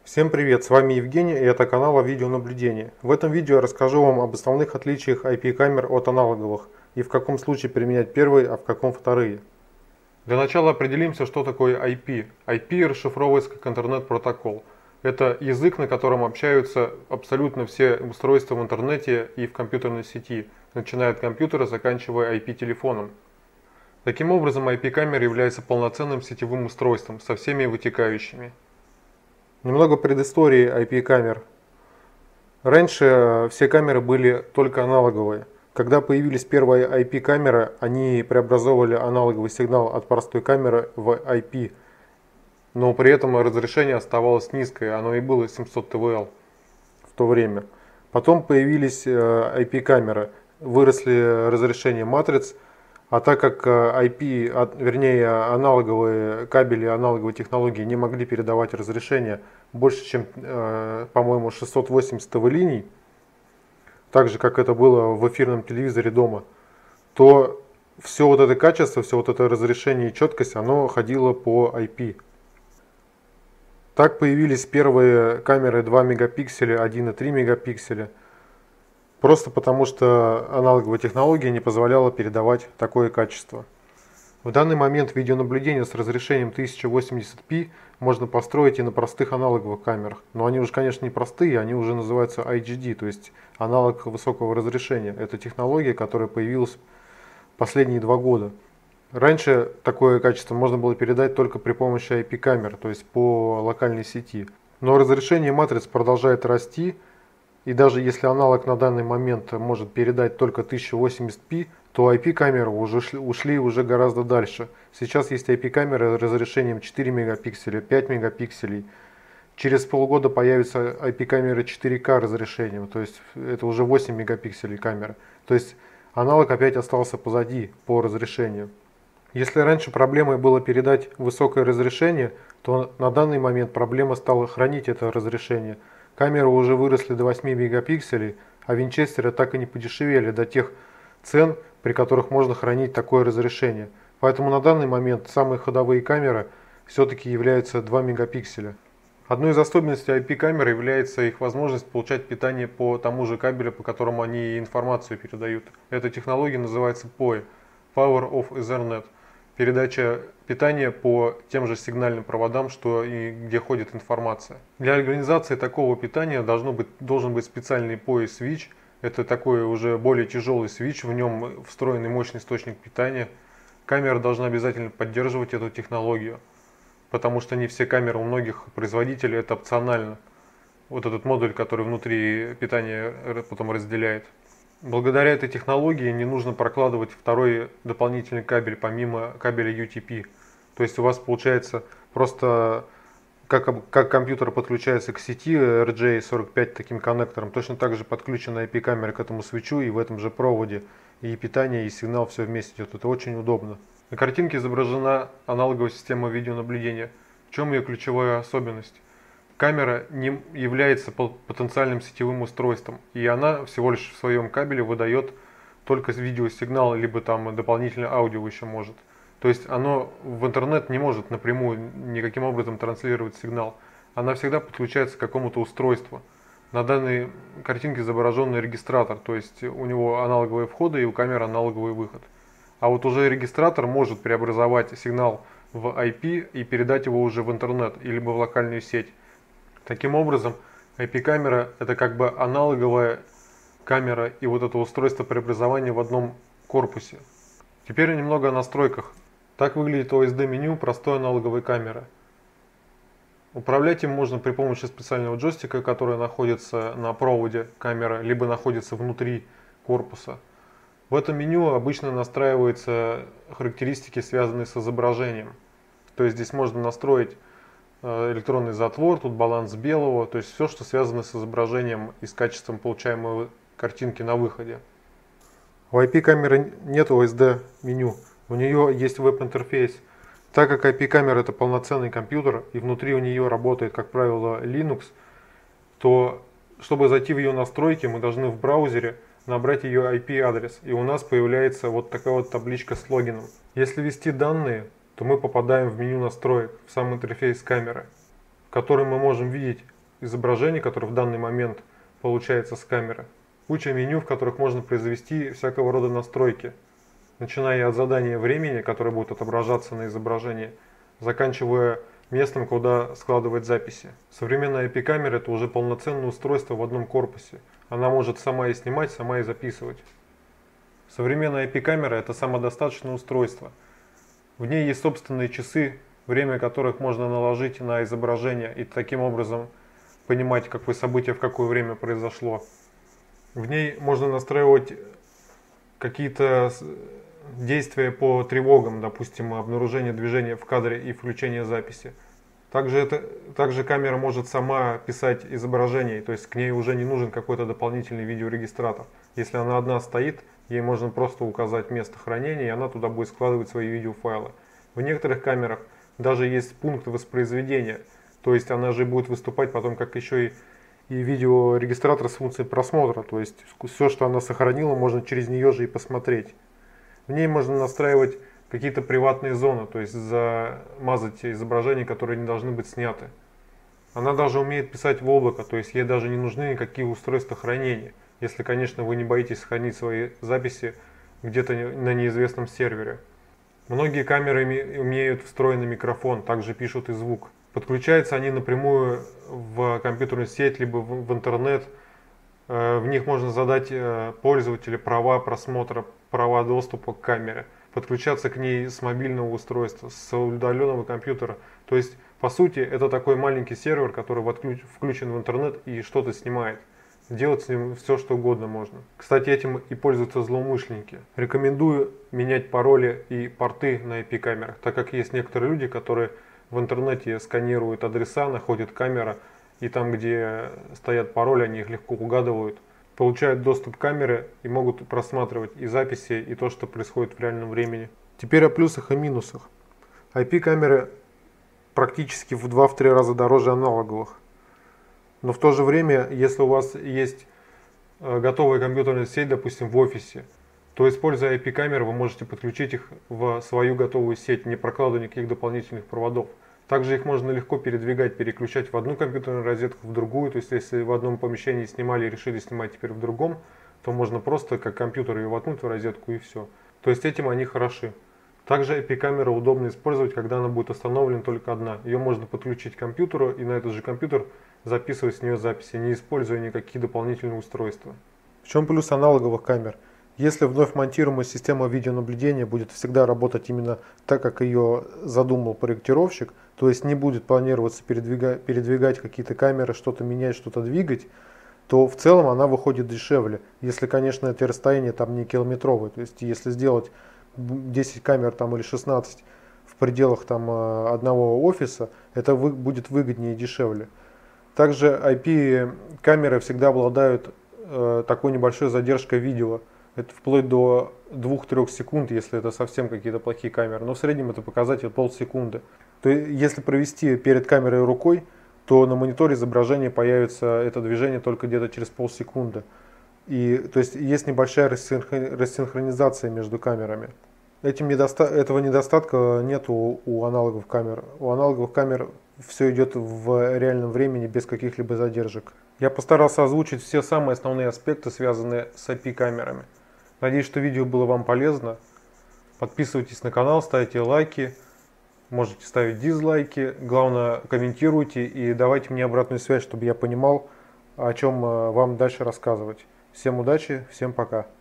Всем привет, с вами Евгений и это канал о видеонаблюдении. В этом видео я расскажу вам об основных отличиях IP-камер от аналоговых и в каком случае применять первые, а в каком вторые. Для начала определимся, что такое IP. IP расшифровывается как интернет-протокол. Это язык, на котором общаются абсолютно все устройства в интернете и в компьютерной сети, начиная от компьютера, заканчивая IP-телефоном. Таким образом, IP-камера является полноценным сетевым устройством со всеми вытекающими. Немного предыстории IP-камер. Раньше все камеры были только аналоговые. Когда появились первые IP-камеры, они преобразовывали аналоговый сигнал от простой камеры в IP, но при этом разрешение оставалось низкое, оно и было 700 ТВЛ в то время. Потом появились IP-камеры, выросли разрешения матриц, а так как IP, вернее аналоговые кабели, аналоговые технологии не могли передавать разрешение больше, чем, по-моему, 680 ТВ-линий, так же, как это было в эфирном телевизоре дома, то все вот это качество, все вот это разрешение и четкость, оно ходило по IP. Так появились первые камеры 2 мегапикселя, 1,3 мегапикселя. Просто потому, что аналоговая технология не позволяла передавать такое качество. В данный момент видеонаблюдение с разрешением 1080p можно построить и на простых аналоговых камерах. Но они уже, конечно, не простые, они уже называются IGD, то есть аналог высокого разрешения. Это технология, которая появилась последние 2 года. Раньше такое качество можно было передать только при помощи IP-камер, то есть по локальной сети. Но разрешение матриц продолжает расти. И даже если аналог на данный момент может передать только 1080p, то IP-камеры ушли уже гораздо дальше. Сейчас есть IP-камеры с разрешением 4 мегапикселя, 5 мегапикселей. Через полгода появятся IP-камеры 4К разрешением, то есть это уже 8 мегапикселей камеры. То есть аналог опять остался позади по разрешению. Если раньше проблемой было передать высокое разрешение, то на данный момент проблема стала хранить это разрешение. Камеры уже выросли до 8 мегапикселей, а винчестеры так и не подешевели до тех цен, при которых можно хранить такое разрешение. Поэтому на данный момент самые ходовые камеры все-таки являются 2 мегапикселя. Одной из особенностей IP-камер является их возможность получать питание по тому же кабелю, по которому они информацию передают. Эта технология называется POE – Power of Ethernet. Передача питания по тем же сигнальным проводам, что и где ходит информация. Для организации такого питания должен быть специальный POE свич. Это такой уже более тяжелый свич, в нем встроенный мощный источник питания. Камера должна обязательно поддерживать эту технологию, потому что не все камеры у многих производителей это опционально. Вот этот модуль, который внутри питания потом разделяет. Благодаря этой технологии не нужно прокладывать второй дополнительный кабель помимо кабеля UTP. То есть у вас получается просто как компьютер подключается к сети RJ45 таким коннектором, точно так же подключена IP-камера к этому свечу и в этом же проводе и питание, и сигнал все вместе идет. Это очень удобно. На картинке изображена аналоговая система видеонаблюдения. В чем ее ключевая особенность? Камера не является потенциальным сетевым устройством, и она всего лишь в своем кабеле выдает только видеосигнал, либо там дополнительно аудио еще может. То есть оно в интернет не может напрямую никаким образом транслировать сигнал. Она всегда подключается к какому-то устройству. На данной картинке изображен регистратор, то есть у него аналоговые входы и у камеры аналоговый выход. А вот уже регистратор может преобразовать сигнал в IP и передать его уже в интернет, либо в локальную сеть. Таким образом, IP-камера это как бы аналоговая камера и вот это устройство преобразования в одном корпусе. Теперь немного о настройках. Так выглядит OSD-меню простой аналоговой камеры. Управлять им можно при помощи специального джойстика, который находится на проводе камеры, либо находится внутри корпуса. В этом меню обычно настраиваются характеристики, связанные с изображением. То есть здесь можно настроить электронный затвор, тут баланс белого, то есть все, что связано с изображением и с качеством получаемой картинки на выходе. У IP-камеры нет OSD меню, у нее есть веб-интерфейс. Так как IP-камера это полноценный компьютер и внутри у нее работает, как правило, Linux, то чтобы зайти в ее настройки, мы должны в браузере набрать ее IP-адрес, и у нас появляется вот такая вот табличка с логином. Если ввести данные, то мы попадаем в меню настроек, в сам интерфейс камеры, в котором мы можем видеть изображений, которые в данный момент получается с камеры. Куча меню, в которых можно произвести всякого рода настройки, начиная от задания времени, которое будет отображаться на изображении, заканчивая местом, куда складывать записи. Современная IP-камера — это уже полноценное устройство в одном корпусе. Она может сама и снимать, сама и записывать. Современная IP-камера — это самодостаточное устройство. В ней есть собственные часы, время которых можно наложить на изображение и таким образом понимать, какое событие в какое время произошло. В ней можно настраивать какие-то действия по тревогам, допустим, обнаружение движения в кадре и включение записи. Также камера может сама писать изображение, то есть к ней уже не нужен какой-то дополнительный видеорегистратор. Если она одна стоит, ей можно просто указать место хранения, и она туда будет складывать свои видеофайлы. В некоторых камерах даже есть пункт воспроизведения, то есть она же будет выступать потом как еще и видеорегистратор с функцией просмотра, то есть все, что она сохранила, можно через нее же и посмотреть. В ней можно настраивать какие-то приватные зоны, то есть замазать изображения, которые не должны быть сняты. Она даже умеет писать в облако, то есть ей даже не нужны никакие устройства хранения, если, конечно, вы не боитесь хранить свои записи где-то на неизвестном сервере. Многие камеры имеют встроенный микрофон, также пишут и звук. Подключаются они напрямую в компьютерную сеть, либо в интернет. В них можно задать пользователю права просмотра, права доступа к камере. Подключаться к ней с мобильного устройства, с удаленного компьютера. То есть, по сути, это такой маленький сервер, который включен в интернет и что-то снимает. Делать с ним все, что угодно можно. Кстати, этим и пользуются злоумышленники. Рекомендую менять пароли и порты на IP-камерах, так как есть некоторые люди, которые в интернете сканируют адреса, находят камеры, и там, где стоят пароли, они их легко угадывают, получают доступ к камере и могут просматривать и записи, и то, что происходит в реальном времени. Теперь о плюсах и минусах. IP-камеры практически в 2-3 раза дороже аналоговых. Но в то же время, если у вас есть готовая компьютерная сеть, допустим, в офисе, то, используя IP-камеры, вы можете подключить их в свою готовую сеть, не прокладывая никаких дополнительных проводов. Также их можно легко передвигать, переключать в одну компьютерную розетку, в другую. То есть, если в одном помещении снимали и решили снимать теперь в другом, то можно просто как компьютер ее воткнуть в розетку и все. То есть, этим они хороши. Также IP-камера удобно использовать, когда она будет установлена только одна. Ее можно подключить к компьютеру и на этот же компьютер записывать с нее записи, не используя никакие дополнительные устройства. В чем плюс аналоговых камер? Если вновь монтируемая система видеонаблюдения будет всегда работать именно так, как ее задумал проектировщик, то есть не будет планироваться передвигать какие-то камеры, что-то менять, что-то двигать, то в целом она выходит дешевле. Если, конечно, эти расстояния там не километровые. То есть если сделать 10 камер там, или 16 в пределах там, одного офиса, это будет выгоднее и дешевле. Также IP-камеры всегда обладают такой небольшой задержкой видео. Это вплоть до 2-3 секунд, если это совсем какие-то плохие камеры. Но в среднем это показатель полсекунды. То есть, если провести перед камерой рукой, то на мониторе изображения появится это движение только где-то через полсекунды. То есть есть небольшая рассинхронизация между камерами. Этого недостатка нет у аналоговых камер. У аналоговых камер все идет в реальном времени без каких-либо задержек. Я постарался озвучить все самые основные аспекты, связанные с IP-камерами. Надеюсь, что видео было вам полезно. Подписывайтесь на канал, ставьте лайки, можете ставить дизлайки. Главное, комментируйте и давайте мне обратную связь, чтобы я понимал, о чем вам дальше рассказывать. Всем удачи, всем пока.